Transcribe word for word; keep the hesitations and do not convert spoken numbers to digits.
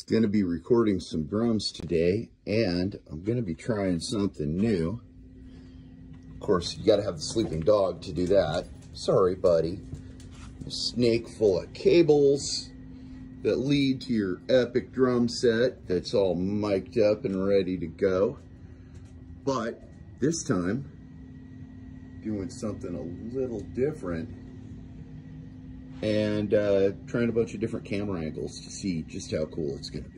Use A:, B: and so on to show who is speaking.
A: going to be recording some drums today, and I'm going to be trying something new. Of course, you got to have the sleeping dog to do that. Sorry, buddy. A snake full of cables that lead to your epic drum set that's all mic'd up and ready to go. But this time, doing something a little different and uh, trying a bunch of different camera angles to see just how cool it's going to be.